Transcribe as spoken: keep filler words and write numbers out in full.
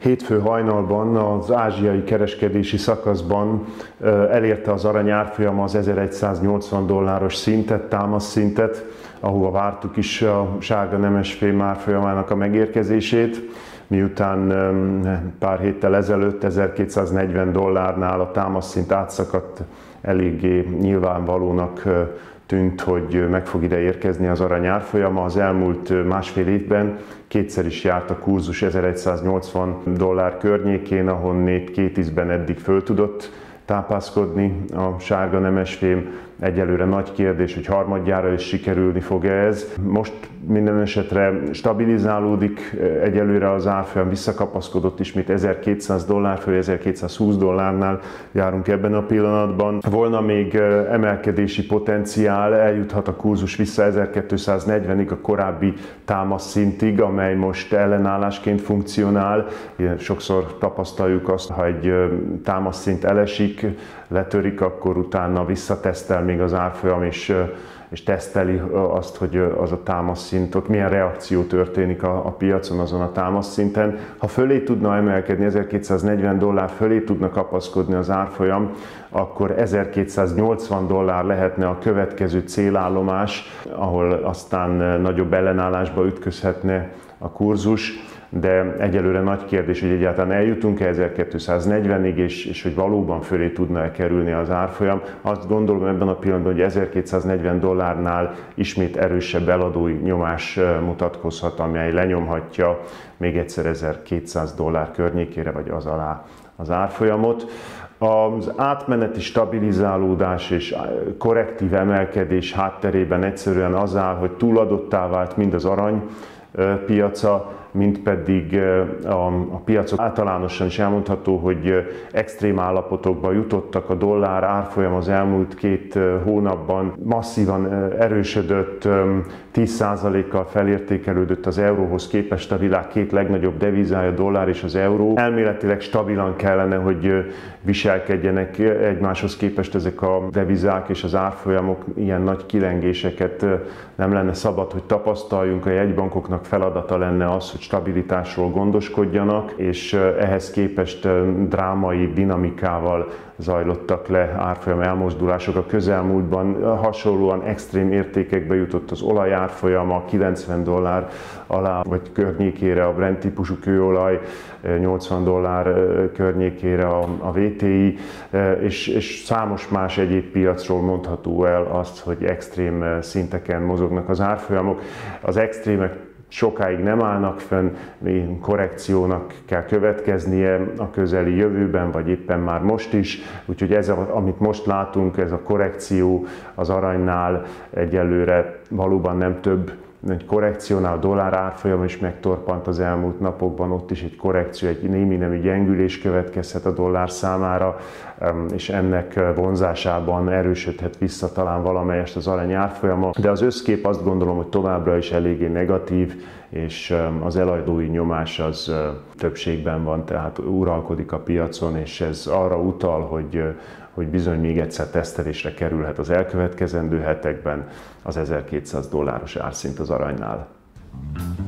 Hétfő hajnalban az ázsiai kereskedési szakaszban elérte az arany árfolyama az ezeregyszáznyolcvan dolláros szintet, támaszszintet, ahova vártuk is a sárga nemesfém árfolyamának a megérkezését, miután pár héttel ezelőtt ezerkétszáznegyven dollárnál a támaszszint átszakadt, eléggé nyilvánvalónak tűnt, hogy meg fog ide érkezni az arany árfolyama. Az elmúlt másfél évben kétszer is járt a kurzus ezeregyszáznyolcvan dollár környékén, ahonnét két ízben eddig föl tudott tápászkodni a sárga nemesfém. Egyelőre nagy kérdés, hogy harmadjára is sikerülni fog-e ez. Most minden esetre stabilizálódik, egyelőre az árfolyam visszakapaszkodott ismét ezerkétszáz dollár fölé, ezerkétszázhúsz dollárnál járunk ebben a pillanatban. Volna még emelkedési potenciál, eljuthat a kurzus vissza ezerkétszáznegyvenig, a korábbi támaszszintig, amely most ellenállásként funkcionál. Sokszor tapasztaljuk azt, ha egy támaszszint elesik, letörik, akkor utána visszatesztel még az árfolyam, és, és teszteli azt, hogy az a támaszszint, ott milyen reakció történik a, a piacon azon a támaszszinten. Ha fölé tudna emelkedni, ezerkétszáznegyven dollár fölé tudna kapaszkodni az árfolyam, akkor ezerkétszáznyolcvan dollár lehetne a következő célállomás, ahol aztán nagyobb ellenállásba ütközhetne a kurzus. De egyelőre nagy kérdés, hogy egyáltalán eljutunk-e ezerkétszáznegyvenig, és, és hogy valóban fölé tudna-e kerülni az árfolyam. Azt gondolom ebben a pillanatban, hogy ezerkétszáznegyven dollárnál ismét erősebb eladói nyomás mutatkozhat, amely lenyomhatja még egyszer ezerkétszáz dollár környékére, vagy az alá az árfolyamot. Az átmeneti stabilizálódás és korrektív emelkedés hátterében egyszerűen az áll, hogy túladottá vált mind az arany piaca, mint pedig a, a piacok általánosan is elmondható, hogy extrém állapotokba jutottak. A dollár árfolyam az elmúlt két hónapban masszívan erősödött, tíz százalékkal felértékelődött az euróhoz képest, a világ két legnagyobb devizája, dollár és az euró. Elméletileg stabilan kellene, hogy viselkedjenek egymáshoz képest ezek a devizák és az árfolyamok, ilyen nagy kilengéseket nem lenne szabad, hogy tapasztaljunk. A jegybankoknak feladata lenne az, hogy stabilitásról gondoskodjanak, és ehhez képest drámai dinamikával zajlottak le árfolyam elmozdulások. A közelmúltban hasonlóan extrém értékekbe jutott az olaj árfolyama, kilencven dollár alá vagy környékére a Brent típusú kőolaj, nyolcvan dollár környékére a, a vé té i, és, és számos más egyéb piacról mondható el azt, hogy extrém szinteken mozognak az árfolyamok. Az extrémek sokáig nem állnak fenn, korrekciónak kell következnie a közeli jövőben, vagy éppen már most is. Úgyhogy ez, amit most látunk, ez a korrekció az aranynál egyelőre valóban nem több, egy korrekciónál a dollár árfolyam is megtorpant az elmúlt napokban, ott is egy korrekció, egy némi nemű gyengülés következhet a dollár számára, és ennek vonzásában erősödhet vissza talán valamelyest az arany árfolyama. De az összkép azt gondolom, hogy továbbra is eléggé negatív, és az eladói nyomás az többségben van, tehát uralkodik a piacon, és ez arra utal, hogy hogy bizony még egyszer tesztelésre kerülhet az elkövetkezendő hetekben az ezerkétszáz dolláros árszint az aranynál.